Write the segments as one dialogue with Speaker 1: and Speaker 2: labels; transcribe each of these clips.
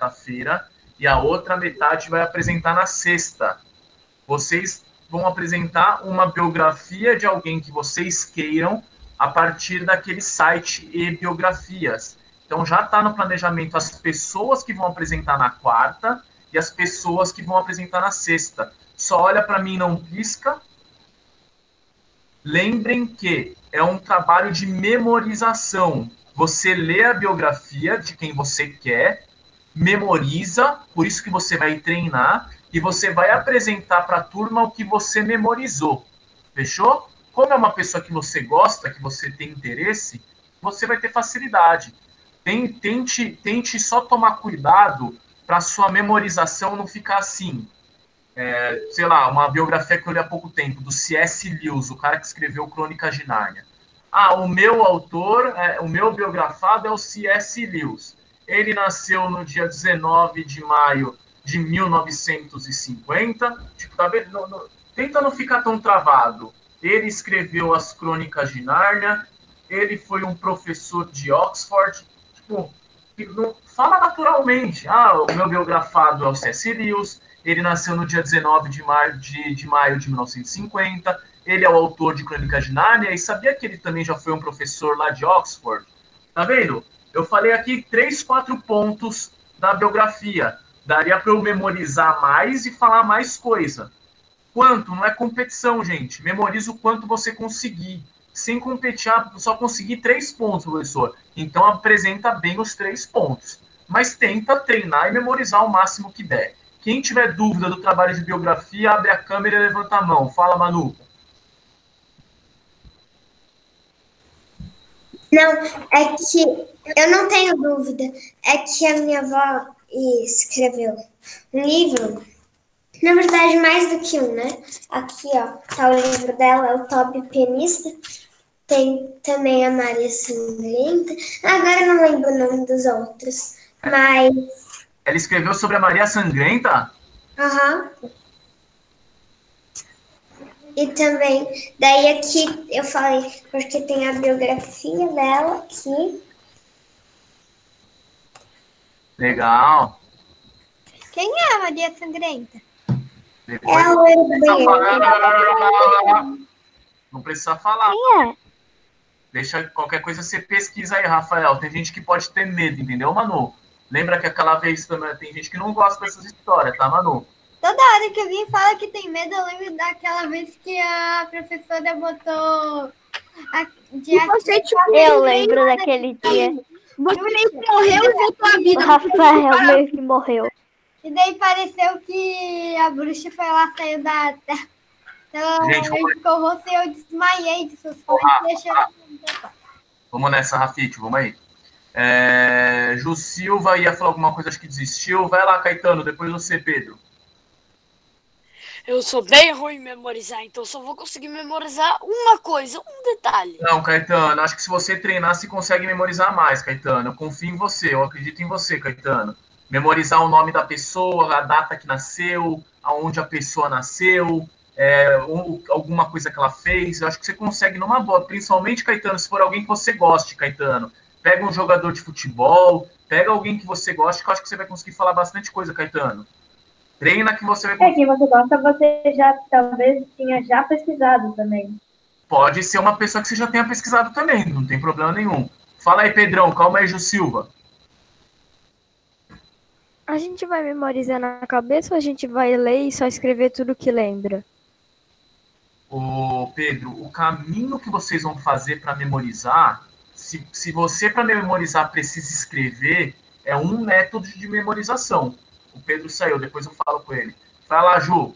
Speaker 1: quarta-feira e a outra metade vai apresentar na sexta. Vocês vão apresentar uma biografia de alguém que vocês queiram a partir daquele site e biografias. Então já está no planejamento as pessoas que vão apresentar na quarta e as pessoas que vão apresentar na sexta. Só olha para mim, não pisca. Lembrem que é um trabalho de memorização. Você lê a biografia de quem você quer, memoriza, por isso que você vai treinar, e você vai apresentar para a turma o que você memorizou. Fechou? Como é uma pessoa que você gosta, que você tem interesse, você vai ter facilidade. Tente só tomar cuidado para sua memorização não ficar assim. Sei lá, uma biografia que eu li há pouco tempo, do C.S. Lewis, o cara que escreveu Crônicas de Nárnia. O meu autor, o meu biografado é o C.S. Lewis. Ele nasceu no dia 19 de maio de 1950. Tipo, tá vendo? Tenta não ficar tão travado. Ele escreveu as Crônicas de Nárnia. Ele foi um professor de Oxford. Tipo, fala naturalmente. O meu biografado é o C.S. Lewis. Ele nasceu no dia 19 de maio de 1950. Ele é o autor de Crônicas de Nárnia. E sabia que ele também já foi um professor lá de Oxford? Tá vendo? Eu falei aqui 3, 4 pontos da biografia. Daria para eu memorizar mais e falar mais coisa. Quanto? Não é competição, gente. Memoriza o quanto você conseguir. Sem competir, só conseguir 3 pontos, professor. Então apresenta bem os 3 pontos. Mas tenta treinar e memorizar o máximo que der. Quem tiver dúvida do trabalho de biografia, abre a câmera e levanta a mão. Fala, Manu.
Speaker 2: Não, é que eu não tenho dúvida. É que a minha avó escreveu um livro, na verdade, mais do que um, né? Aqui, ó, tá o livro dela, é o Top Pianista. Tem também a Maria Sangrenta. Agora eu não lembro o nome dos outros, mas...
Speaker 1: Ela escreveu sobre a Maria Sangrenta?
Speaker 2: Aham. E também, daí aqui eu falei, porque tem a biografia dela aqui.
Speaker 1: Legal.
Speaker 3: Quem é a Maria Sangrenta?
Speaker 1: Depois
Speaker 2: É a loira do banheiro.
Speaker 1: Não precisa falar.
Speaker 3: Quem é?
Speaker 1: Deixa qualquer coisa você pesquisa aí, Rafael. Tem gente que pode ter medo, entendeu, Manu? Lembra que aquela vez também tem gente que não gosta dessas histórias, tá, Manu?
Speaker 3: Toda hora que alguém fala que tem medo, eu lembro daquela vez que a professora botou...
Speaker 4: Eu lembro daquele dia.
Speaker 3: Você meio que morreu e voltou à vida.
Speaker 4: O Rafael meio que morreu.
Speaker 3: E daí pareceu que a bruxa foi lá, saiu da terra. Ela ficou rosto e eu desmaiei de suspense.
Speaker 1: Vamos nessa, Rafite, vamos aí. Ju Silva ia falar alguma coisa, acho que desistiu. Vai lá, Caetano, depois você, Pedro.
Speaker 5: Eu sou bem ruim em memorizar, então só vou conseguir memorizar uma coisa, um detalhe.
Speaker 1: Não, Caetano, acho que se você treinar, você consegue memorizar mais, Caetano. Eu confio em você, eu acredito em você, Caetano. Memorizar o nome da pessoa, a data que nasceu, aonde a pessoa nasceu, alguma coisa que ela fez. Eu acho que você consegue numa boa, principalmente, Caetano, se for alguém que você goste, Caetano. Pega um jogador de futebol, pega alguém que você goste, que eu acho que você vai conseguir falar bastante coisa, Caetano. Treina que você vai conseguir.
Speaker 6: Quem você gosta, você já talvez tinha já pesquisado também.
Speaker 1: Pode ser uma pessoa que você já tenha pesquisado também, não tem problema nenhum. Fala aí, Pedrão, calma aí, Ju Silva.
Speaker 4: A gente vai memorizar na cabeça ou a gente vai ler e só escrever tudo que lembra?
Speaker 1: Ô, Pedro, o caminho que vocês vão fazer para memorizar, se você para memorizar precisa escrever, é um método de memorização. O Pedro saiu, depois eu falo com ele. Fala, Ju.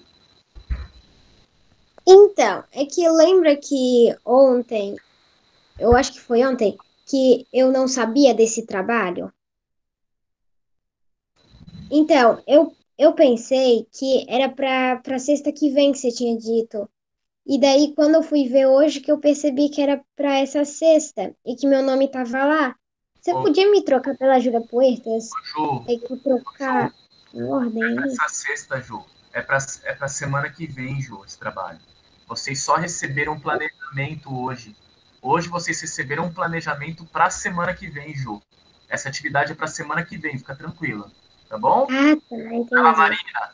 Speaker 2: Então, é que lembra que ontem, eu acho que foi ontem, que eu não sabia desse trabalho? Então, eu pensei que era para sexta que vem que você tinha dito. E daí, quando eu fui ver hoje, que eu percebi que era para essa sexta e que meu nome tava lá. Você podia me trocar pela Jura Puertas?
Speaker 1: Ju,
Speaker 2: Tem que trocar em ordem aí.
Speaker 1: Essa sexta, Ju, é para semana que vem, Ju, esse trabalho. Vocês só receberam um planejamento hoje. Hoje vocês receberam um planejamento para a semana que vem, Ju. Essa atividade é para a semana que vem, fica tranquila. Tá bom?
Speaker 2: Ah, tá, entendi.
Speaker 1: Fala, Marina.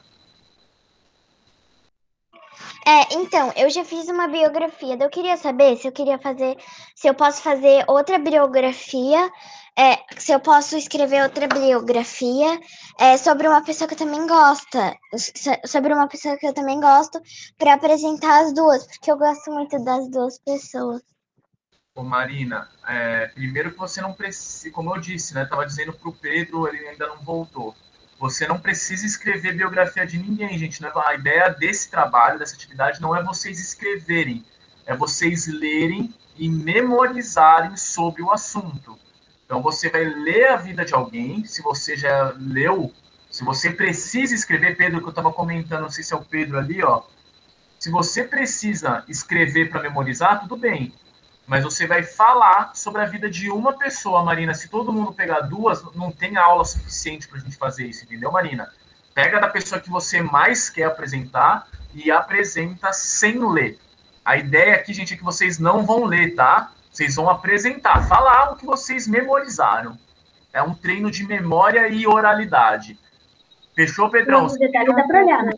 Speaker 2: Então, eu já fiz uma biografia. Eu queria saber se eu posso fazer outra biografia, se eu posso escrever outra biografia sobre uma pessoa que eu também sobre uma pessoa que eu também gosto, para apresentar as duas, porque eu gosto muito das duas pessoas.
Speaker 1: Ô, Marina, primeiro que você não precisa, como eu disse, né? Tava dizendo pro Pedro, ele ainda não voltou. Você não precisa escrever biografia de ninguém, gente. Né? A ideia desse trabalho, dessa atividade, não é vocês escreverem, é vocês lerem e memorizarem sobre o assunto. Então você vai ler a vida de alguém, se você já leu, se você precisa escrever, Pedro, que eu estava comentando, não sei se é o Pedro ali, ó. Se você precisa escrever para memorizar, tudo bem. Mas você vai falar sobre a vida de uma pessoa, Marina. Se todo mundo pegar duas, não tem aula suficiente para a gente fazer isso, entendeu, Marina? Pega da pessoa que você mais quer apresentar e apresenta sem ler. A ideia aqui, gente, é que vocês não vão ler, tá? Vocês vão apresentar, falar o que vocês memorizaram. É um treino de memória e oralidade. Fechou, Pedrão?
Speaker 6: Os detalhes dá pra olhar, né?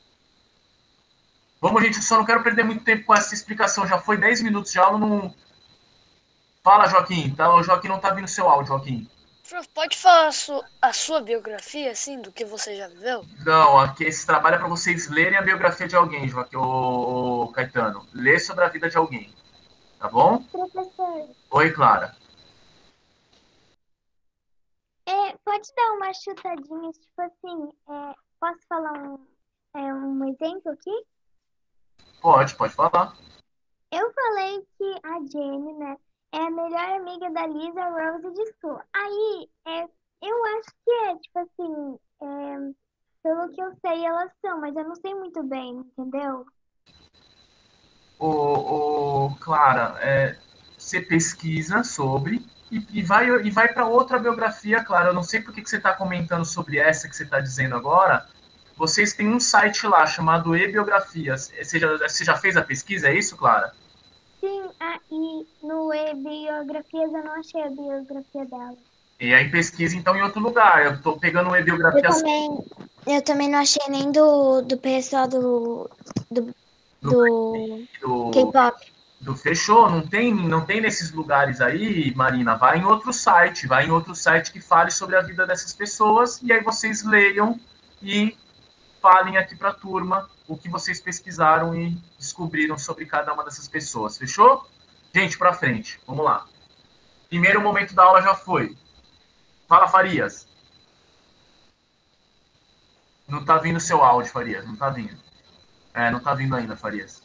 Speaker 1: Vamos, gente, eu só não quero perder muito tempo com essa explicação. Já foi 10 minutos de aula, não. Fala, Joaquim. Tá, o Joaquim não tá vindo seu áudio, Joaquim.
Speaker 5: Prof, pode falar a sua biografia, assim, do que você já viveu?
Speaker 1: Não, aqui esse trabalho é para vocês lerem a biografia de alguém, Joaquim, o Caetano. Lê sobre a vida de alguém. Tá bom?
Speaker 2: Professor,
Speaker 1: Oi, Clara.
Speaker 2: pode dar uma chutadinha, tipo assim, posso falar um exemplo aqui?
Speaker 1: Pode falar.
Speaker 2: Eu falei que a Jenny, né, é a melhor amiga da Lisa Rose de School. Aí, eu acho que tipo assim, pelo que eu sei, elas são, mas eu não sei muito bem, entendeu?
Speaker 1: Clara, você pesquisa sobre e vai para outra biografia, Clara. Eu não sei por que você está comentando sobre essa que você está dizendo agora. Vocês têm um site lá chamado E-Biografias. Você já fez a pesquisa, é isso, Clara?
Speaker 2: Sim, e no e-biografias eu não achei a biografia dela.
Speaker 1: E aí pesquisa então em outro lugar. Eu estou pegando uma
Speaker 2: Eu
Speaker 1: biografia
Speaker 2: também, eu também não achei nem do pessoal do,
Speaker 1: do,
Speaker 2: do
Speaker 1: do,
Speaker 2: K-pop.
Speaker 1: do Fechou. Não tem nesses lugares aí, Marina. Vai em outro site que fale sobre a vida dessas pessoas e aí vocês leiam e falem aqui para a turma o que vocês pesquisaram e descobriram sobre cada uma dessas pessoas. Fechou? Gente, para frente. Vamos lá. Primeiro momento da aula já foi. Fala, Farias. Não tá vindo seu áudio, Farias. Não tá vindo. Não tá vindo ainda, Farias.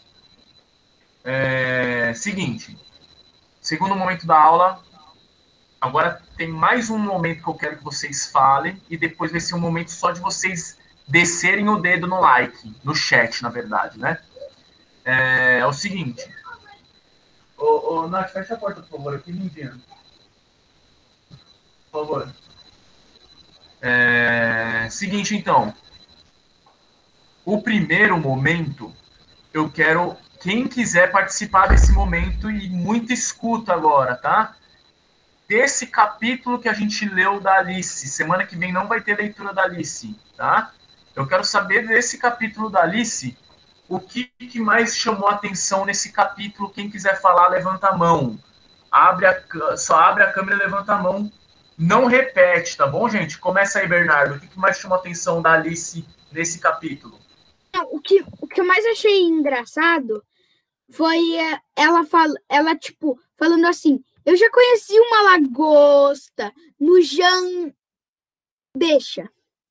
Speaker 1: Seguinte. Segundo momento da aula. Agora tem mais um momento que eu quero que vocês falem. E depois vai ser um momento só de vocês descerem o dedo no like. No chat, na verdade, né? É o seguinte. Nath, fecha a porta, por favor. Aqui, lindinha. Por favor. Seguinte, então. O primeiro momento, eu quero quem quiser participar desse momento e muito escuta agora, tá? Desse capítulo que a gente leu da Alice. Semana que vem não vai ter leitura da Alice, tá? Eu quero saber desse capítulo da Alice, o que mais chamou a atenção nesse capítulo. Quem quiser falar, levanta a mão. Só abre a câmera e levanta a mão. Não repete, tá bom, gente? Começa aí, Bernardo. O que mais chamou a atenção da Alice nesse capítulo?
Speaker 3: O que eu mais achei engraçado foi ela tipo, falando assim, eu já conheci uma lagosta no Jan... Deixa.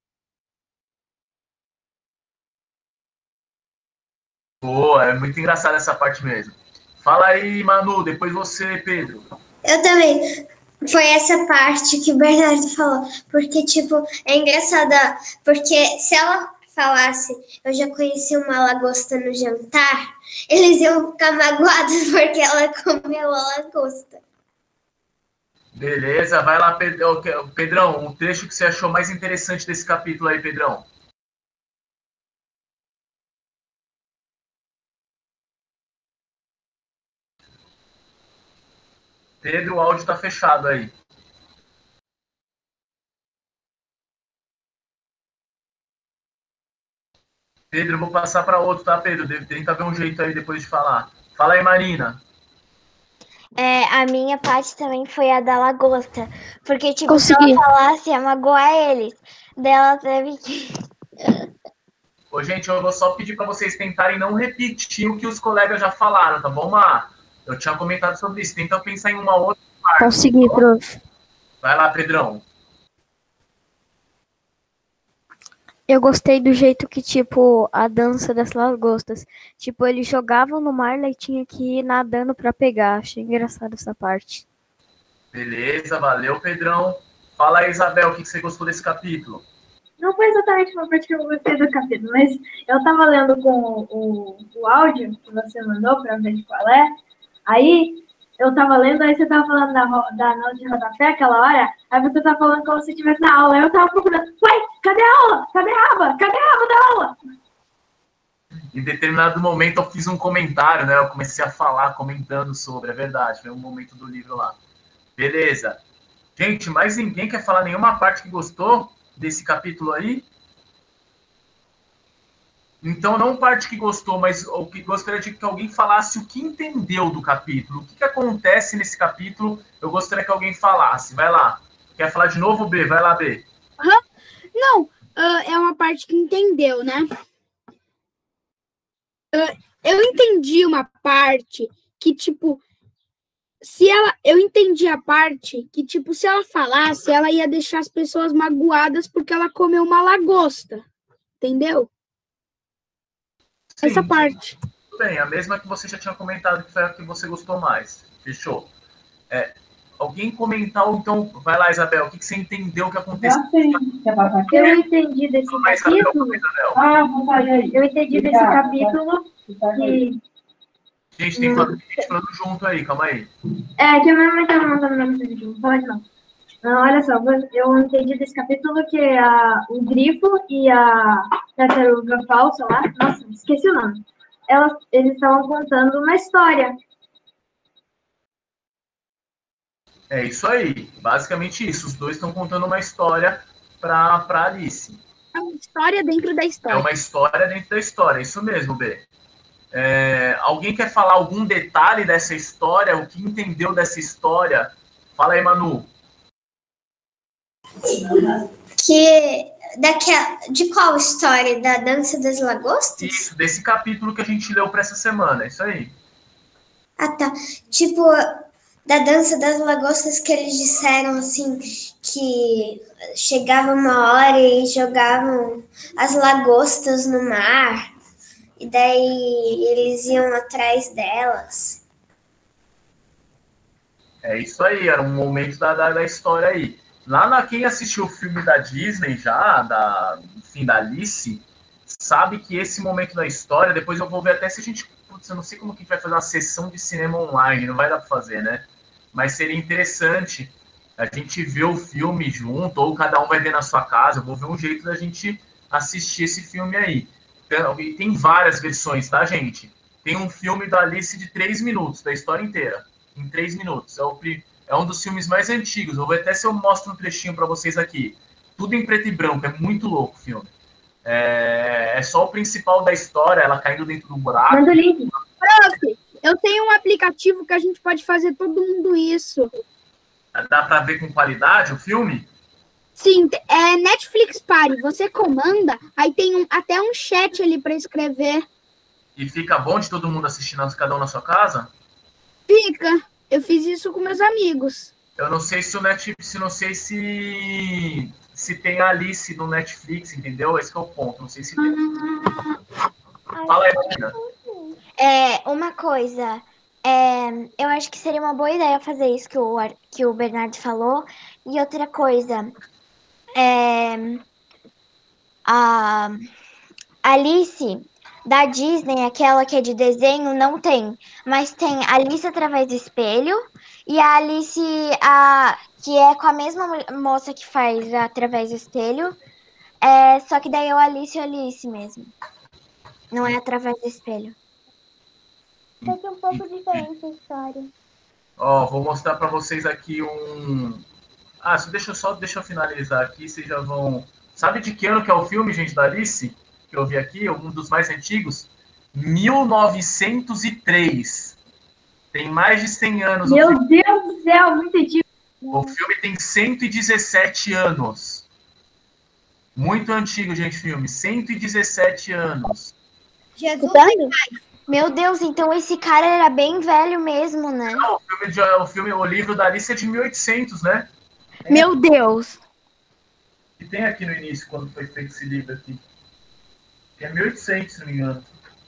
Speaker 1: Boa, é muito engraçado essa parte mesmo. Fala aí, Manu, depois você, Pedro.
Speaker 2: Eu também. Foi essa parte que o Bernardo falou. Porque, tipo, é engraçada. Porque se ela falasse, eu já conheci uma lagosta no jantar, eles iam ficar magoados porque ela comeu a lagosta.
Speaker 1: Beleza, vai lá, Pedrão, o trecho que você achou mais interessante desse capítulo aí, Pedrão. Pedro, o áudio tá fechado aí. Pedro, eu vou passar para outro, tá, Pedro? Tenta ver um jeito aí depois de falar. Fala aí, Marina.
Speaker 2: A minha parte também foi a da lagosta. Porque, tipo,
Speaker 4: Consegui.
Speaker 2: se ela falasse, ia magoar eles. Daí ela teve que.
Speaker 1: Ô, gente, eu vou só pedir para vocês tentarem não repetir o que os colegas já falaram, tá bom, Mar? Eu tinha comentado sobre isso. Tenta pensar em uma outra parte.
Speaker 4: Consegui, prof.
Speaker 1: Vai lá, Pedrão.
Speaker 4: Eu gostei do jeito que, tipo, a dança das lagostas. Tipo, eles jogavam no mar e tinha que ir nadando pra pegar. Achei engraçado essa parte.
Speaker 1: Beleza, valeu, Pedrão. Fala aí, Isabel, o que você gostou desse capítulo?
Speaker 6: Não foi exatamente uma parte que eu gostei do capítulo, mas eu tava lendo com o áudio que você mandou pra ver de qual é. Aí eu tava lendo, aí você tava falando da nota de rodapé aquela hora, aí você tava falando como se estivesse na aula. Aí eu tava procurando, ué, cadê a aula? Cadê a aba? Cadê a aba da aula?
Speaker 1: Em determinado momento eu fiz um comentário, né? Eu comecei a falar, comentando sobre, é verdade, foi um momento do livro lá. Beleza. Gente, mais ninguém quer falar nenhuma parte que gostou desse capítulo aí? Então, não parte que gostou, mas o que gostaria de que alguém falasse o que entendeu do capítulo. O que acontece nesse capítulo, eu gostaria que alguém falasse. Vai lá. Quer falar de novo, B? Vai lá, B.
Speaker 3: Não, é uma parte que entendeu, né? Eu entendi uma parte que, tipo, eu entendi a parte que, tipo, se ela falasse, ela ia deixar as pessoas magoadas porque ela comeu uma lagosta. Entendeu?
Speaker 1: Sim,
Speaker 3: Essa parte.
Speaker 1: tudo bem, a mesma que você já tinha comentado, que foi a que você gostou mais. Fechou? Alguém comentar, ou então, vai lá, Isabel, o que você entendeu que aconteceu?
Speaker 6: Já sei. Eu entendi desse capítulo. Vou fazer aí. Eu entendi desse capítulo que.
Speaker 1: Gente, tem gente falando junto aí, calma aí.
Speaker 6: Que a minha mãe tá mandando minha mensagem aqui, não pode não. Não, olha só, eu entendi desse capítulo que o grifo e a tartaruga falsa lá, nossa, esqueci o nome. Eles estavam contando uma história.
Speaker 1: É isso aí, basicamente isso. Os dois estão contando uma história para Alice.
Speaker 3: É uma história dentro da
Speaker 1: É
Speaker 3: história.
Speaker 1: uma história dentro da história, isso mesmo, B. Alguém quer falar algum detalhe dessa história? O que entendeu dessa história? Fala aí, Manu.
Speaker 2: De qual história? Da Dança das Lagostas?
Speaker 1: Isso, desse capítulo que a gente leu para essa semana, é isso aí.
Speaker 2: Ah, tá. Tipo, da Dança das Lagostas que eles disseram, assim, que chegava uma hora e jogavam as lagostas no mar, e daí eles iam atrás delas.
Speaker 1: É isso aí, era um momento da história aí. Quem assistiu o filme da Disney já, enfim, da Alice, sabe que esse momento da história, depois eu vou ver até se a gente, eu não sei como que a gente vai fazer uma sessão de cinema online, não vai dar para fazer, né? Mas seria interessante a gente ver o filme junto, ou cada um vai ver na sua casa, eu vou ver um jeito da gente assistir esse filme aí. Tem várias versões, tá, gente? Tem um filme da Alice de 3 minutos, da história inteira, em 3 minutos. É um dos filmes mais antigos. Eu vou até se eu mostro um trechinho para vocês aqui. Tudo em preto e branco, é muito louco o filme. É só o principal da história, ela caindo dentro do buraco.
Speaker 6: Manda o link.
Speaker 3: Prof, eu tenho um aplicativo que a gente pode fazer todo mundo isso.
Speaker 1: Dá para ver com qualidade o filme?
Speaker 3: Sim, é Netflix Party. Você comanda, aí tem até um chat ali para escrever.
Speaker 1: E fica bom de todo mundo assistindo, cada um na sua casa?
Speaker 3: Fica. Eu fiz isso com meus amigos.
Speaker 1: Eu não sei se o Netflix, não sei se tem a Alice no Netflix, entendeu? Esse é o ponto. Não sei se tem. Fala aí, Marina.
Speaker 2: Uma coisa, eu acho que seria uma boa ideia fazer isso que o Bernardo falou. E outra coisa, a Alice da Disney, aquela que é de desenho, não tem. Mas tem Alice através do espelho e a Alice, que é com a mesma moça que faz através do espelho. Só que daí é o Alice e o Alice mesmo. Não é através do espelho.
Speaker 7: Só que é um pouco diferente a história.
Speaker 1: Vou mostrar para vocês aqui deixa eu finalizar aqui, vocês já vão... Sabe de que ano que é o filme, gente, da Alice? que eu vi aqui, um dos mais antigos, 1903. Tem mais de 100 anos.
Speaker 6: Meu Deus do céu, muito antigo.
Speaker 1: O filme tem 117 anos. Muito antigo, gente, filme. 117 anos.
Speaker 2: Jesus.
Speaker 8: Meu Deus, então esse cara era bem velho mesmo, né?
Speaker 1: Não, o livro da Alice é de 1800, né?
Speaker 8: Meu Deus.
Speaker 1: E tem aqui no início, quando foi feito esse livro aqui. Que é 1800, se não me engano.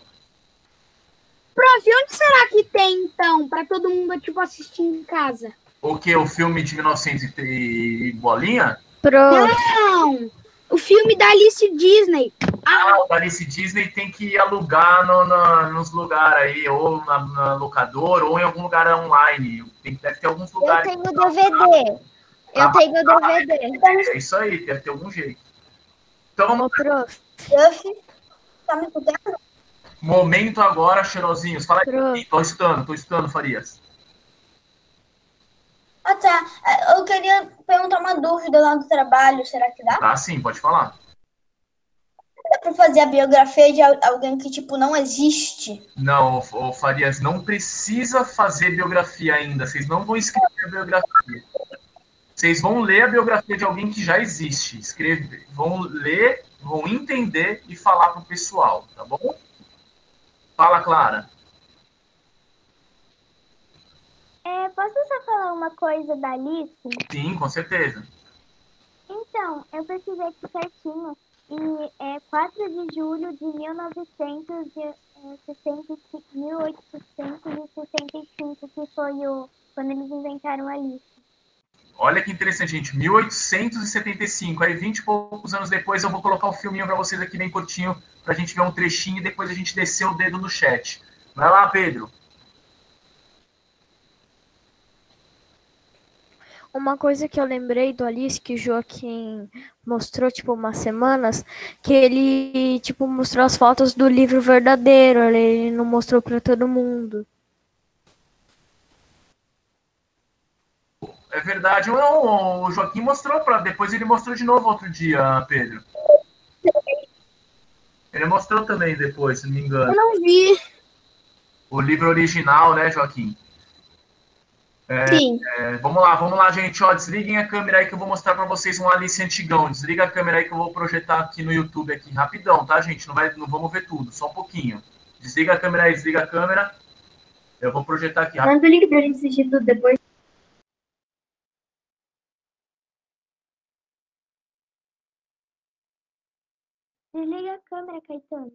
Speaker 3: Prof, onde será que tem, então, pra todo mundo, tipo, assistir em casa?
Speaker 1: O que? O filme de 1900 e bolinha?
Speaker 3: Não! O filme da Alice Disney.
Speaker 1: O da Alice Disney tem que alugar nos lugares aí, ou na locadora, ou em algum lugar online. Deve ter alguns
Speaker 8: Eu
Speaker 1: lugares.
Speaker 8: tenho DVD. Eu tenho DVD.
Speaker 1: É isso aí, deve ter algum jeito. Então vamos.
Speaker 4: Ô, prof,
Speaker 8: Prof, tá me escutando?
Speaker 1: Momento agora, cheirosinhos. Fala aí.
Speaker 4: Prof.
Speaker 1: Tô escutando, Farias.
Speaker 8: Ah, tá. Eu queria perguntar uma dúvida lá do trabalho. Será que dá?
Speaker 1: Tá, sim, pode falar.
Speaker 8: Dá pra fazer a biografia de alguém que, tipo, não existe?
Speaker 1: Não, ô Farias, não precisa fazer biografia ainda. Vocês não vão escrever a biografia. Vocês vão ler a biografia de alguém que já existe. Vão ler, vão entender e falar pro pessoal, tá bom? Fala, Clara.
Speaker 7: Posso só falar uma coisa da Alice?
Speaker 1: Sim, com certeza.
Speaker 7: Então, eu pesquisei aqui certinho e é 4 de julho de 1865, que foi quando eles inventaram a Alice.
Speaker 1: Olha que interessante, gente. 1875. Aí, 20 e poucos anos depois, eu vou colocar o filminho para vocês aqui bem curtinho, pra gente ver um trechinho e depois a gente descer o dedo no chat. Vai lá, Pedro.
Speaker 4: Uma coisa que eu lembrei do Alice, que o Joaquim mostrou, tipo, umas semanas, que ele, tipo, mostrou as fotos do livro verdadeiro, ele não mostrou pra todo mundo.
Speaker 1: É verdade. Não, o Joaquim mostrou depois ele mostrou de novo outro dia, Pedro. Ele mostrou também depois, se não me engano.
Speaker 3: Eu não vi.
Speaker 1: O livro original, né, Joaquim?
Speaker 8: Sim.
Speaker 1: Vamos lá, gente. Ó, desliguem a câmera aí que eu vou mostrar para vocês um Alice antigão. Desliga a câmera aí que eu vou projetar aqui no YouTube aqui rapidão, tá, gente? Não vamos ver tudo, só um pouquinho. Desliga a câmera aí, desliga a câmera. Eu vou projetar aqui rapidão.
Speaker 6: Manda o link pra gente assistir tudo depois.
Speaker 7: Desliga a câmera, Caetano.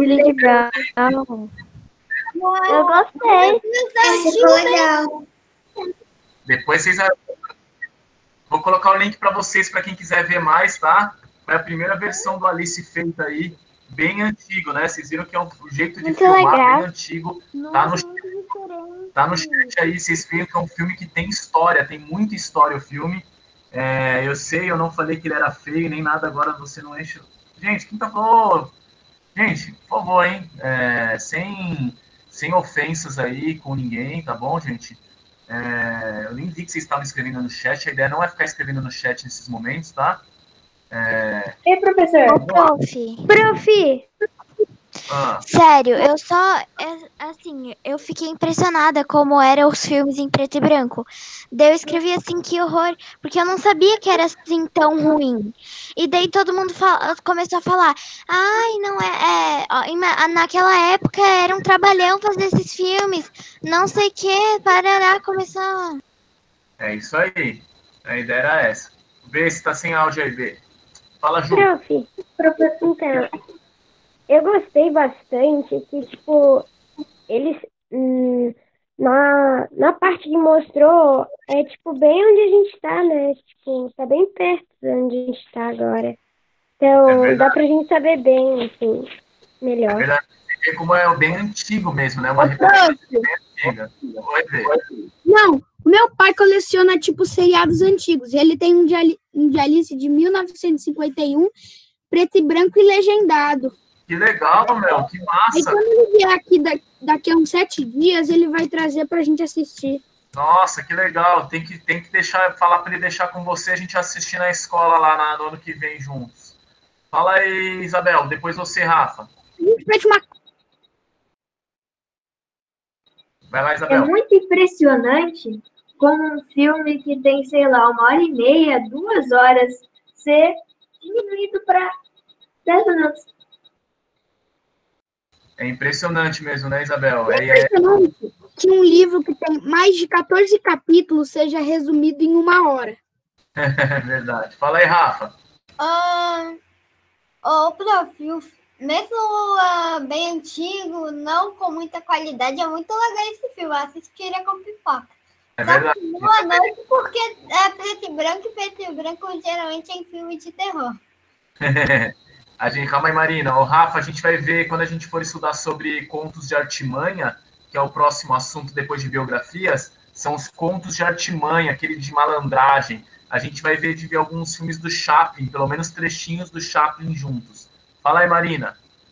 Speaker 4: legal.
Speaker 7: Eu gostei.
Speaker 2: Ficou legal.
Speaker 1: Depois vocês. Vou colocar o link para vocês, para quem quiser ver mais, tá? Foi a primeira versão do Alice feita aí, bem antigo, né? Vocês viram que é um jeito de
Speaker 7: Muito
Speaker 1: filmar
Speaker 7: legal.
Speaker 1: bem antigo. Tá no chat aí, vocês viram que é um filme que tem história, tem muita história o filme. Eu sei, eu não falei que ele era feio, nem nada, agora você não enche. Gente, quem tá falando? Gente, por favor, hein? Sem ofensas aí com ninguém, tá bom, gente? Eu nem vi que vocês estavam escrevendo no chat, a ideia não é ficar escrevendo no chat nesses momentos, tá?
Speaker 6: Ei, professor.
Speaker 7: Prof,
Speaker 1: Ah,
Speaker 7: sério, assim, eu fiquei impressionada como eram os filmes em preto e branco. Daí eu escrevi assim, que horror, porque eu não sabia que era assim tão ruim. E daí todo mundo começou a falar, ai, não naquela época era um trabalhão fazer esses filmes, não sei o que, parará, começou...
Speaker 1: é isso aí. A ideia era essa. Vê se tá sem áudio aí, Vê. Fala, Ju.
Speaker 9: Então, eu gostei bastante que, tipo, eles, na parte que mostrou, é, tipo, bem onde a gente tá, né? Tipo, tá bem perto de onde a gente tá agora. Então, dá pra gente saber bem, assim, melhor.
Speaker 1: É verdade. Você vê como é bem antigo mesmo, né? Uma referência bem antiga. Oi, Vê.
Speaker 3: Não, o meu pai coleciona, tipo, seriados antigos. Ele tem um de Alice de 1951, preto e branco e legendado.
Speaker 1: Que legal, meu. Que
Speaker 3: Aí
Speaker 1: massa.
Speaker 3: quando ele vier aqui daqui a uns 7 dias, ele vai trazer pra gente assistir.
Speaker 1: Nossa, que legal. Tem que falar para ele deixar com você, a gente assistir na escola lá no ano que vem juntos. Fala aí, Isabel. Depois você, Rafa.
Speaker 3: A gente pede uma...
Speaker 1: Vai lá,
Speaker 6: É
Speaker 1: Isabel.
Speaker 6: muito impressionante como um filme que tem, sei lá, 1h30, 2 horas, ser diminuído para 10 minutos.
Speaker 1: É impressionante mesmo, né, Isabel?
Speaker 3: É impressionante que um livro que tem mais de 14 capítulos seja resumido em 1 hora.
Speaker 1: É verdade. Fala aí, Rafa.
Speaker 2: Prof, mesmo bem antigo, não com muita qualidade, é muito legal esse filme. Eu assistiria com pipoca.
Speaker 1: É verdade.
Speaker 2: Boa noite, porque é preto e branco geralmente é em filme de terror.
Speaker 1: Calma aí, Marina. O Rafa, a gente vai ver quando a gente for estudar sobre contos de artimanha, que é o próximo assunto depois de biografias, são os contos de artimanha, aquele de malandragem. A gente vai ver alguns filmes do Chaplin, pelo menos trechinhos do Chaplin juntos. Fala aí, Marina.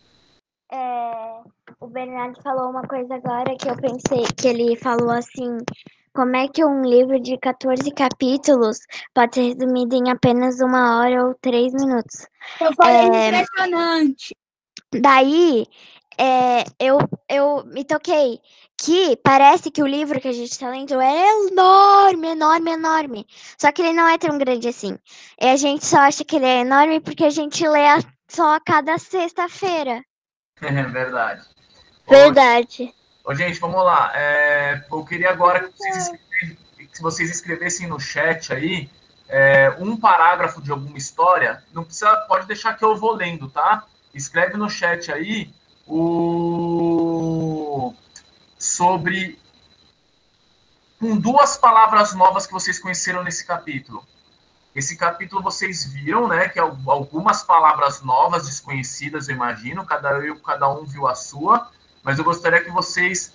Speaker 7: O Bernardo falou uma coisa agora que eu pensei, que ele falou assim, como é que um livro de 14 capítulos pode ser resumido em apenas 1 hora ou 3 minutos?
Speaker 3: Eu falei impressionante.
Speaker 7: Daí, eu me toquei que parece que o livro que a gente está lendo é enorme, enorme, enorme. Só que ele não é tão grande assim. E a gente só acha que ele é enorme porque a gente lê só a cada sexta-feira.
Speaker 1: É verdade.
Speaker 7: Verdade.
Speaker 1: Gente, vamos lá. Eu queria agora que vocês escrevessem no chat aí um parágrafo de alguma história. Não precisa, pode deixar que eu vou lendo, tá? Escreve no chat aí sobre com 2 palavras novas que vocês conheceram nesse capítulo. Esse capítulo vocês viram, né? Que algumas palavras novas, desconhecidas, eu imagino. Cada um viu a sua. Mas eu gostaria que vocês,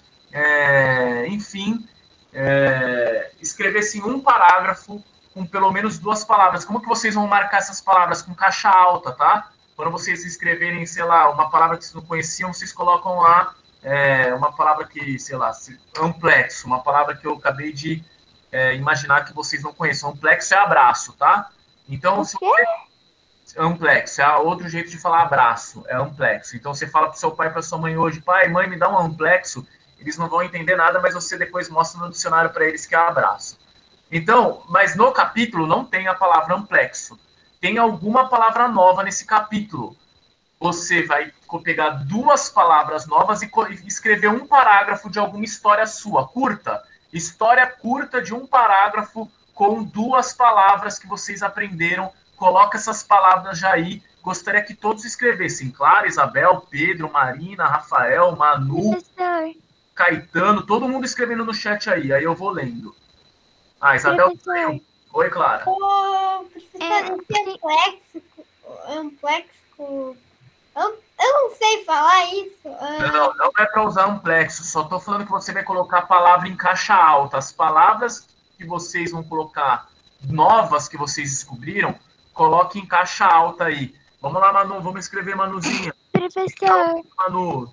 Speaker 1: escrevessem um parágrafo com pelo menos 2 palavras. Como que vocês vão marcar essas palavras? Com caixa alta, tá? Quando vocês escreverem, sei lá, uma palavra que vocês não conheciam, vocês colocam lá uma palavra que, sei lá, amplexo, uma palavra que eu acabei de imaginar que vocês não conheçam. Amplexo é abraço, tá? Então, se você... Amplexo, é outro jeito de falar abraço, é amplexo. Então você fala pro seu pai e pra sua mãe hoje, pai, mãe, me dá um amplexo, eles não vão entender nada, mas você depois mostra no dicionário para eles que é abraço. Então, mas no capítulo não tem a palavra amplexo. Tem alguma palavra nova nesse capítulo. Você vai pegar 2 palavras novas e escrever um parágrafo de alguma história sua, curta. História curta de um parágrafo com 2 palavras que vocês aprenderam. Coloca essas palavras já aí gostaria que todos escrevessem. Clara, Isabel, Pedro, Marina, Rafael, Manu,
Speaker 7: Professor,
Speaker 1: Caetano, todo mundo escrevendo no chat aí eu vou lendo. Ah, Isabel.
Speaker 7: professor,
Speaker 1: Oi, Clara.
Speaker 2: Ô, professor, esse ampléxico. Eu não sei falar isso.
Speaker 1: Não é para usar amplexo, só estou falando que você vai colocar a palavra em caixa alta. As palavras que vocês vão colocar, novas que vocês descobriram, coloque em caixa alta aí. Vamos lá, Manu, vamos escrever Manuzinha.
Speaker 7: professor,
Speaker 1: Manu,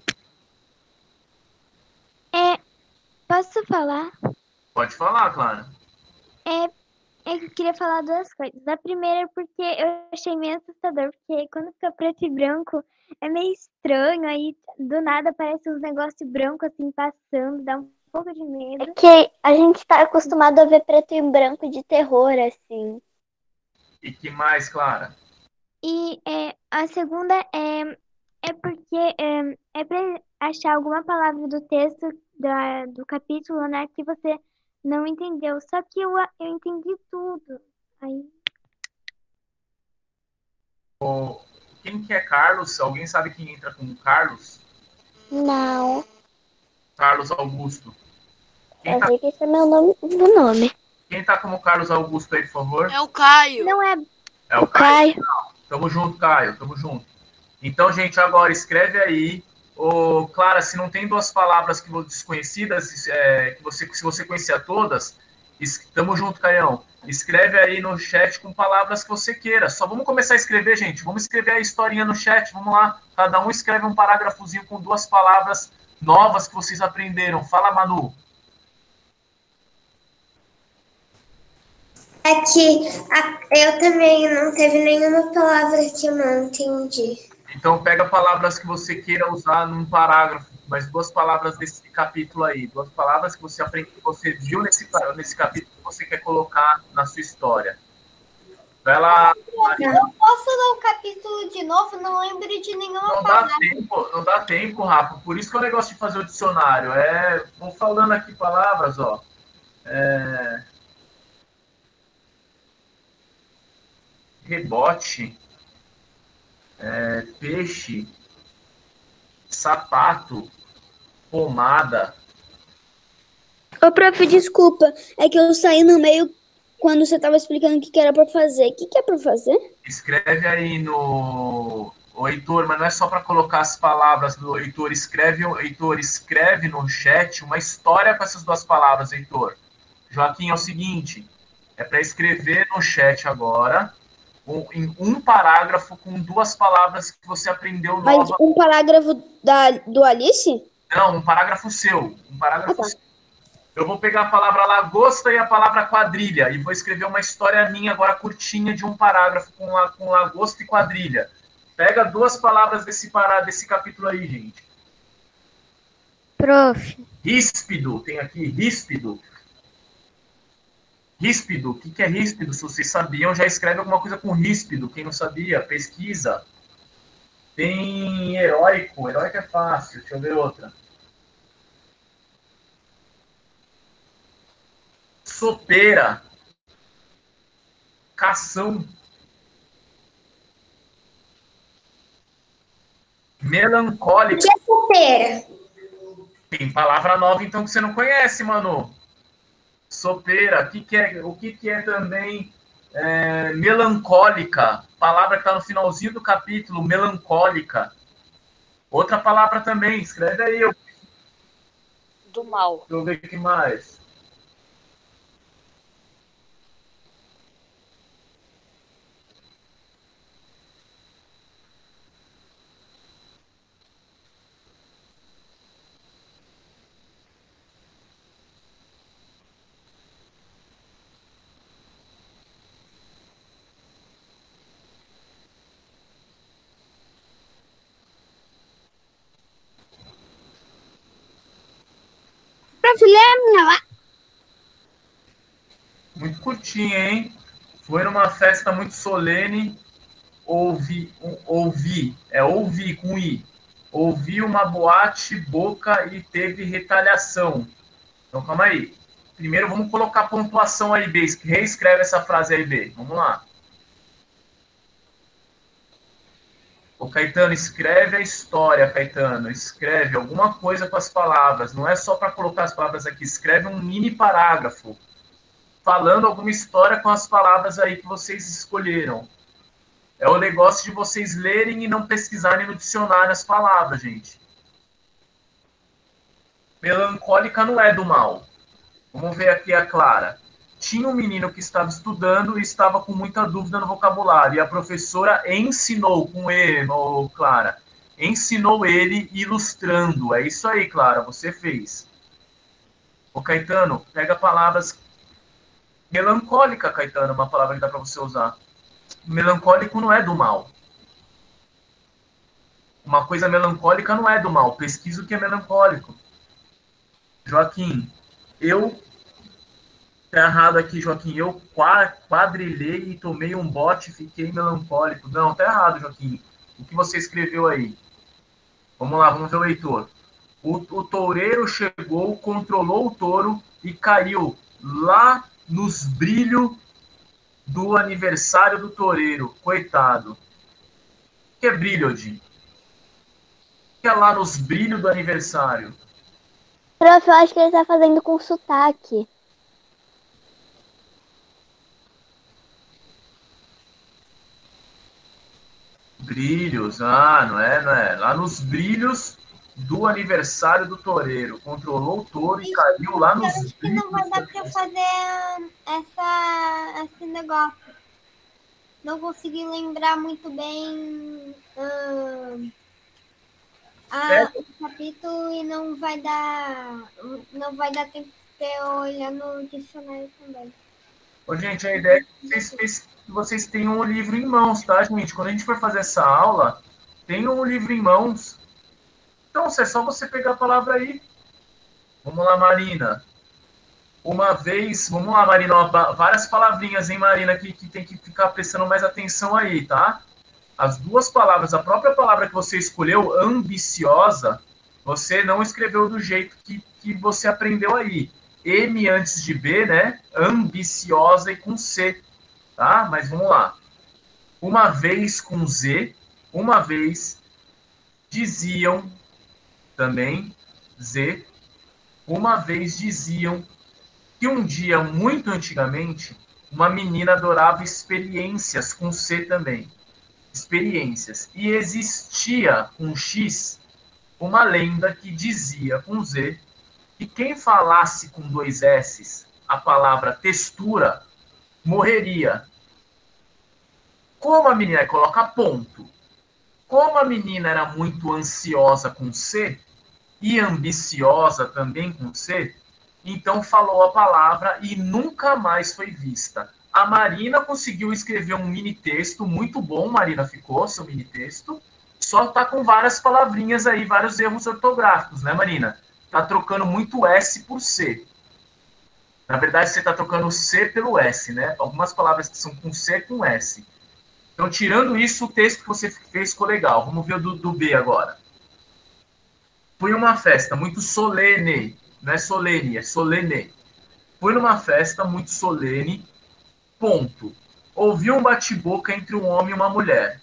Speaker 7: posso falar?
Speaker 1: pode falar, Clara.
Speaker 7: Eu queria falar duas coisas. A primeira é porque eu achei meio assustador, porque quando fica preto e branco é meio estranho, aí do nada aparece uns negócios brancos assim passando, dá um pouco de medo.
Speaker 8: É que a gente tá acostumado a ver preto e branco de terror, assim.
Speaker 1: E que mais, Clara?
Speaker 7: E a segunda é porque é para achar alguma palavra do texto do capítulo, né, que você não entendeu. Só que eu entendi tudo. Aí,
Speaker 1: Quem que é Carlos? Alguém sabe quem entra com Carlos?
Speaker 8: Não,
Speaker 1: Carlos Augusto.
Speaker 8: eu sei que esse é meu nome do nome.
Speaker 1: Quem tá como Carlos Augusto aí, por favor?
Speaker 5: É o Caio.
Speaker 7: não é
Speaker 1: É o Caio. Tamo junto, Caio. Tamo junto. Então, gente, agora escreve aí. Clara, se não tem duas palavras que desconhecidas, se você conhecia todas, tamo junto, Caião. Escreve aí no chat com palavras que você queira. Só vamos começar a escrever, gente. Vamos escrever a historinha no chat. Vamos lá. Cada um escreve um parágrafozinho com duas palavras novas que vocês aprenderam. Fala, Manu.
Speaker 2: É que eu também não teve nenhuma palavra que eu não entendi.
Speaker 1: Então, pega palavras que você queira usar num parágrafo, mas duas palavras desse capítulo aí, duas palavras que você aprende, que você viu nesse capítulo que você quer colocar na sua história. Vai lá, Marina.
Speaker 2: Eu posso ler o capítulo de novo? Não lembro de nenhuma palavra.
Speaker 1: Não dá tempo, Rafa. Por isso que é o negócio de fazer o dicionário. Vou falando aqui palavras, ó. Rebote. Peixe, sapato, pomada.
Speaker 8: Ô, prof, desculpa, é que eu saí no meio quando você tava explicando o que era pra fazer. O que é pra fazer?
Speaker 1: Escreve aí no... O Heitor, mas não é só para colocar as palavras do Heitor. Escreve no chat uma história com essas duas palavras, Heitor. Joaquim, é o seguinte, é para escrever no chat agora... em um parágrafo com duas palavras que você aprendeu nova.
Speaker 8: Mas um parágrafo do Alice?
Speaker 1: Não, um parágrafo seu. Seu. Eu vou pegar a palavra lagosta e a palavra quadrilha e vou escrever uma história minha agora curtinha de um parágrafo com lagosta e quadrilha. Pega duas palavras desse capítulo aí, gente.
Speaker 4: Prof.
Speaker 1: Ríspido, tem aqui, ríspido. Ríspido, o que é ríspido? Se vocês sabiam, já escreve alguma coisa com ríspido. Quem não sabia, pesquisa. Tem heróico. Heróico é fácil. Deixa eu ver outra. Sopeira. Cação. Melancólico.
Speaker 2: O que é sopeira?
Speaker 1: Tem palavra nova, então, que você não conhece, Manu. Sopeira, o que é também melancólica, palavra que está no finalzinho do capítulo, melancólica. Outra palavra também, escreve aí.
Speaker 5: Do mal.
Speaker 1: Deixa eu ver o que mais.
Speaker 3: Prof, lê a minha lá.
Speaker 1: Muito curtinha, hein? Foi numa festa muito solene, ouvi com I. Ouvi uma boate, boca e teve retaliação. Então, calma aí. Primeiro, vamos colocar pontuação aí, B. Reescreve essa frase aí, B. Vamos lá. Ô, Caetano, escreve a história, Caetano. Escreve alguma coisa com as palavras. Não é só para colocar as palavras aqui. Escreve um mini parágrafo falando alguma história com as palavras aí que vocês escolheram. É o negócio de vocês lerem e não pesquisarem no dicionário as palavras, gente. Melancólica não é do mal. Vamos ver aqui a Clara. Tinha um menino que estava estudando e estava com muita dúvida no vocabulário. E a professora ensinou com ele, Clara. Ensinou ele ilustrando. É isso aí, Clara, você fez. Ô, Caetano, pega palavras... Melancólica, Caetano, uma palavra que dá para você usar. Melancólico não é do mal. Uma coisa melancólica não é do mal. Pesquisa o que é melancólico. Joaquim, tá errado aqui, Joaquim. Eu quadrilhei e tomei um bote e fiquei melancólico. Não, tá errado, Joaquim. O que você escreveu aí? Vamos lá, vamos ver o leitor. O toureiro chegou, controlou o touro e caiu lá nos brilhos do aniversário do toureiro. Coitado. O que é brilho, Odi? O que é lá nos brilhos do aniversário?
Speaker 8: Prof, eu acho que ele tá fazendo com sotaque.
Speaker 1: Brilhos, não é. Lá nos brilhos do aniversário do toureiro. Controlou o touro e caiu lá nos brilhos.
Speaker 2: Acho que não vai dar pra fazer esse negócio. Não consegui lembrar muito bem o capítulo e não vai dar tempo de eu olhar no dicionário também.
Speaker 1: Ô, gente, a ideia é que vocês tenham o livro em mãos, tá, gente? Quando a gente for fazer essa aula, tenham o livro em mãos. Então, é só você pegar a palavra aí. Vamos lá, Marina. Uma vez... Vamos lá, Marina. Várias palavrinhas, hein, Marina, que tem que ficar prestando mais atenção aí, tá? As duas palavras, a própria palavra que você escolheu, ambiciosa, você não escreveu do jeito que você aprendeu aí. M antes de B, né? Ambiciosa e com C, tá? Mas vamos lá. Uma vez com Z, uma vez diziam, também Z, uma vez diziam que um dia, muito antigamente, uma menina adorava experiências, com C também. Experiências. E existia, com X, uma lenda que dizia, com Z, que quem falasse com 2 S's a palavra textura, morreria. Como a menina coloca ponto. Como a menina era muito ansiosa com C, e ambiciosa também com C, então falou a palavra e nunca mais foi vista. A Marina conseguiu escrever um mini texto, muito bom, Marina, ficou seu mini texto, só tá com várias palavrinhas aí, vários erros ortográficos, né, Marina? Tá trocando muito S por C. Na verdade, você tá trocando C pelo S, né? Algumas palavras que são com C com S. Então, tirando isso, o texto que você fez ficou legal. Vamos ver o do B agora. Fui uma festa muito solene. Não é solene, é solene. Fui numa festa muito solene. Ponto. Ouvi um bate-boca entre um homem e uma mulher.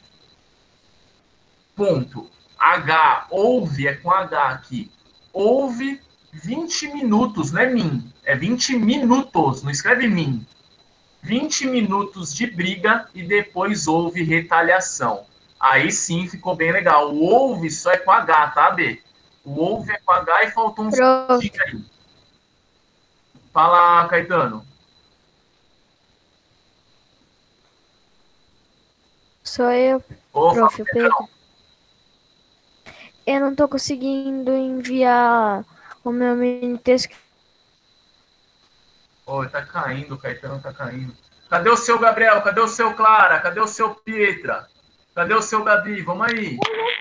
Speaker 1: Ponto. H. Ouve é com H aqui. Houve 20 minutos, não é mim, é 20 minutos, não escreve mim. 20 minutos de briga e depois houve retaliação. Aí sim ficou bem legal. O houve só é com H, tá, B? O houve é com H e faltou um dica aí. Fala, Caetano.
Speaker 4: Sou eu, prof. Pedro. Eu não tô conseguindo enviar o meu mini texto.
Speaker 1: Oi, tá caindo, o Caetano tá caindo. Cadê o seu Gabriel? Cadê o seu Clara? Cadê o seu Pietra? Cadê o seu Gabi? Vamos aí.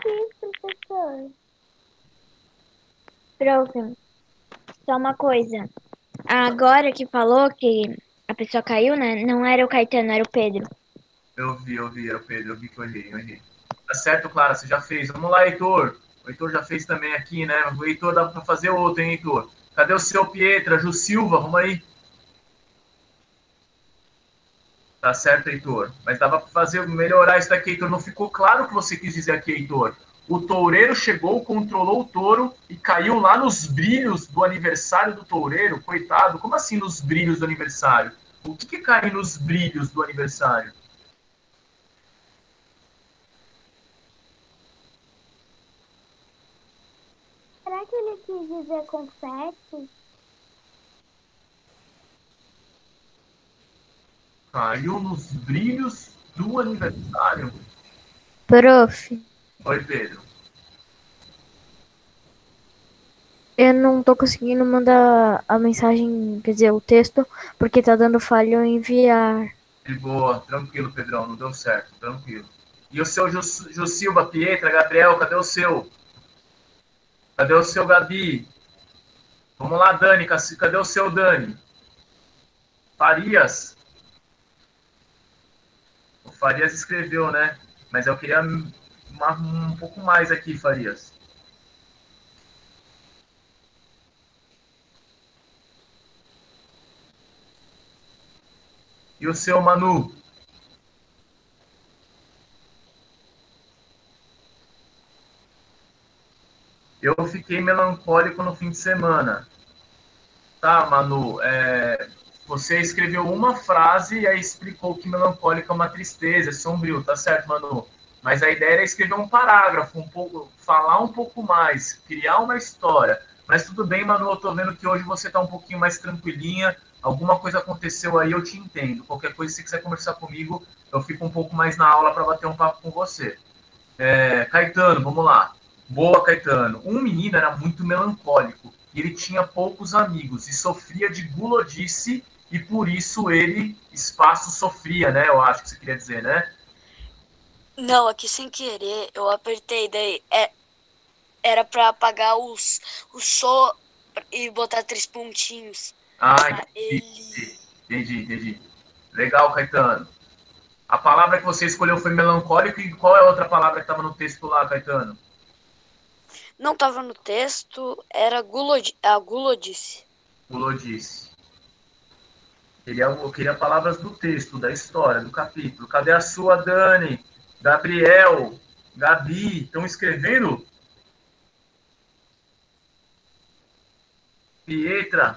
Speaker 7: Prof, só uma coisa. Agora que falou que a pessoa caiu, né? Não era o Caetano, era o Pedro.
Speaker 1: Eu vi, era o Pedro, eu vi que eu errei. Tá certo, Clara, você já fez. Vamos lá, Heitor. O Heitor já fez também aqui, né? O Heitor dá para fazer outro, hein, Heitor? Cadê o seu Pietra? Ju Silva, vamos aí. Tá certo, Heitor? Mas dava para fazer, melhorar isso daqui, Heitor. Não ficou claro o que você quis dizer aqui, Heitor. O toureiro chegou, controlou o touro e caiu lá nos brilhos do aniversário do toureiro. Coitado, como assim nos brilhos do aniversário? O que cai nos brilhos do aniversário?
Speaker 9: Será que ele quis dizer confete?
Speaker 1: Caiu nos brilhos do aniversário?
Speaker 4: Prof,
Speaker 1: Oi, Pedro.
Speaker 4: eu não tô conseguindo mandar a mensagem, quer dizer, o texto, porque tá dando falha eu enviar.
Speaker 1: De boa, tranquilo, Pedrão, não deu certo, tranquilo. E o seu Silva, Pietra, Gabriel, cadê o seu? Cadê o seu, Gabi? Vamos lá, Dani, cadê o seu, Dani? Farias? O Farias escreveu, né? Mas eu queria um pouco mais aqui, Farias. E o seu, Manu? Eu fiquei melancólico no fim de semana. Tá, Manu, você escreveu uma frase e aí explicou que melancólico é uma tristeza, é sombrio, tá certo, Manu? Mas a ideia era escrever um parágrafo, falar um pouco mais, criar uma história. Mas tudo bem, Manu, eu tô vendo que hoje você tá um pouquinho mais tranquilinha, alguma coisa aconteceu aí, eu te entendo. Qualquer coisa, se você quiser conversar comigo, eu fico um pouco mais na aula para bater um papo com você. Caetano, vamos lá. Boa, Caetano. Um menino era muito melancólico e ele tinha poucos amigos e sofria de gulodice e por isso ele, espaço, sofria, né? Eu acho que você queria dizer, né?
Speaker 5: Não, aqui sem querer, eu apertei, daí era pra apagar o som e botar 3 pontinhos.
Speaker 1: Entendi. Legal, Caetano. A palavra que você escolheu foi melancólico e qual é a outra palavra que estava no texto lá, Caetano?
Speaker 5: Não estava no texto, era a gulodice.
Speaker 1: Gulodice. Eu queria palavras do texto, da história, do capítulo. Cadê a sua, Dani? Gabriel? Gabi? Estão escrevendo? Pietra?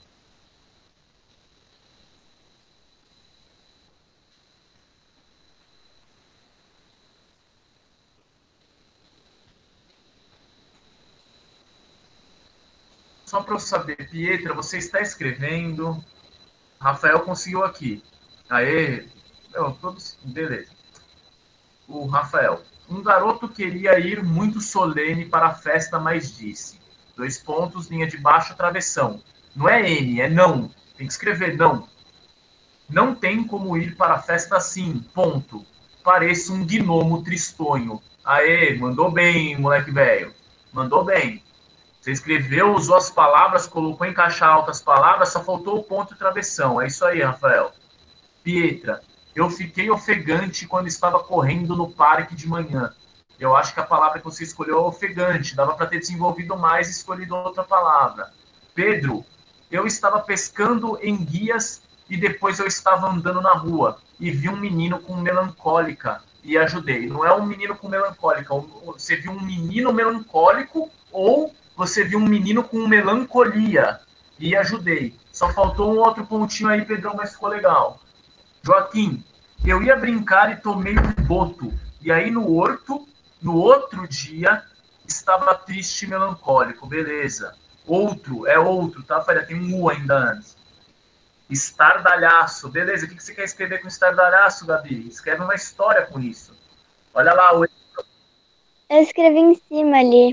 Speaker 1: Só para eu saber, Pietra, você está escrevendo? Rafael conseguiu aqui. Aê, beleza. O Rafael. Um garoto queria ir muito solene para a festa, mas disse. 2 pontos, linha de baixo, travessão. Não é N, é não. Tem que escrever não. Não tem como ir para a festa assim, ponto. Pareço um gnomo tristonho. Aê, mandou bem, moleque velho. Mandou bem. Você escreveu, usou as palavras, colocou em caixa alta as palavras, só faltou o ponto e travessão. É isso aí, Rafael. Pietra, eu fiquei ofegante quando estava correndo no parque de manhã. Eu acho que a palavra que você escolheu é ofegante. Dava para ter desenvolvido mais e escolhido outra palavra. Pedro, eu estava pescando em guias e depois eu estava andando na rua e vi um menino com melancólica e ajudei. Não é um menino com melancólica. Você viu um menino melancólico ou você viu um menino com melancolia e ajudei. Só faltou um outro pontinho aí, Pedrão, mas ficou legal. Joaquim, eu ia brincar e tomei um boto. E aí no outro dia, estava triste e melancólico. Beleza. Outro, tá, Faria? Tem um U ainda antes. Estardalhaço. Beleza, o que você quer escrever com estardalhaço, Gabi? Escreve uma história com isso. Olha lá.
Speaker 8: Eu escrevi em cima ali.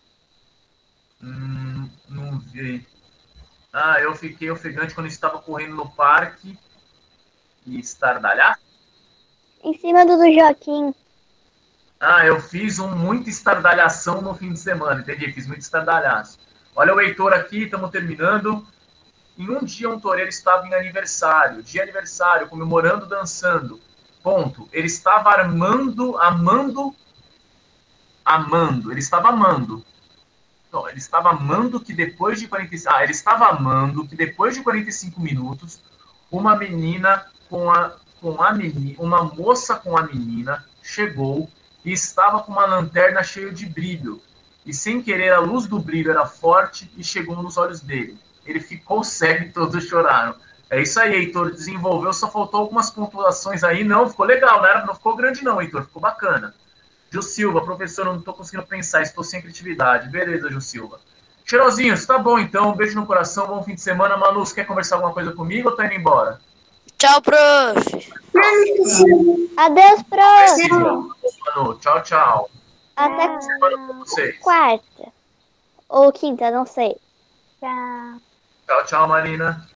Speaker 1: Não vi. Eu fiquei ofegante quando estava correndo no parque. E estardalhaço?
Speaker 8: Em cima do Joaquim.
Speaker 1: Eu fiz muita estardalhação no fim de semana, entendi? Fiz muito estardalhaço. Olha o Heitor aqui, estamos terminando. Em um dia, um toureiro estava em aniversário, comemorando, dançando. Ponto. Ele estava amando. Ele estava amando. Não, ele estava amando que depois de 45... ele estava amando que depois de 45 minutos, uma menina com com a menina, uma moça com a menina chegou e estava com uma lanterna cheia de brilho. E sem querer a luz do brilho era forte e chegou nos olhos dele. Ele ficou cego e todos choraram. É isso aí, Heitor, desenvolveu, só faltou algumas pontuações aí. Não, ficou legal, né? Não ficou grande não, Heitor, ficou bacana. Gil Silva, professor, não estou conseguindo pensar, estou sem criatividade. Beleza, Gil Silva. Cheirosinhos, tá bom então, um beijo no coração, bom fim de semana. Manu, você quer conversar alguma coisa comigo ou tá indo embora?
Speaker 5: Tchau, prof.
Speaker 7: Adeus, prof.
Speaker 1: Manu, tchau, tchau.
Speaker 7: Até
Speaker 1: Semana com vocês.
Speaker 7: quarta. Ou quinta, não sei.
Speaker 9: Tchau.
Speaker 1: Tchau, tchau, Marina.